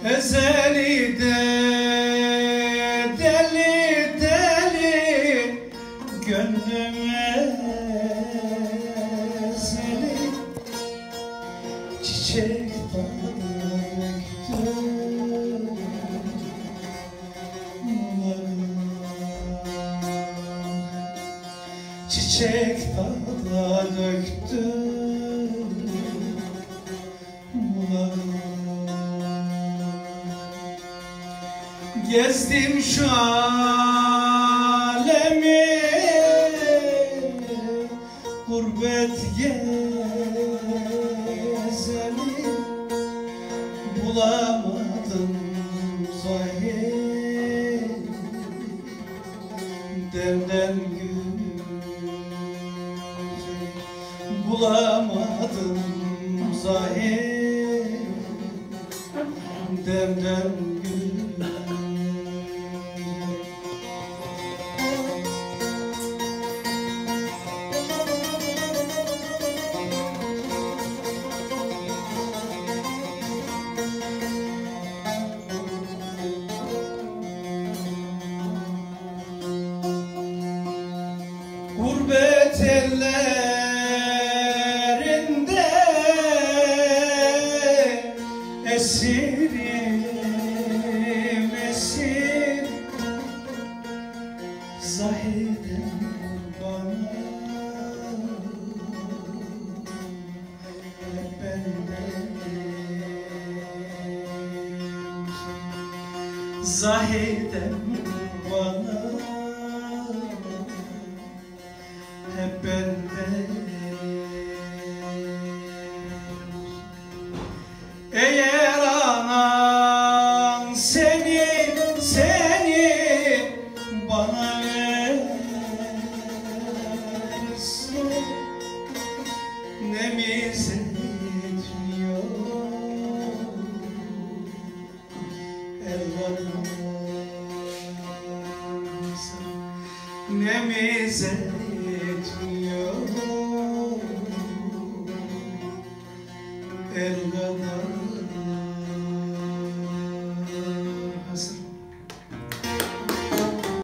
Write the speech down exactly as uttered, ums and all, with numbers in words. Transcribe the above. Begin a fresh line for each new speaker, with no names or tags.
Ezeli de deli deli gönlüme ezeli çiçek döktü. Çiçek dağda döktü gezdim şu alemi, gurbet gezeli bulamadım zahir demden gül bulamadım zahir demden gül. Gurbet ellerinde esirim esir, zahidem bana hep benden, zahidem bana hep benden. Eğer anan seni seni bana verse ne mizetiyor evladım, ne mizetiyor el kadar.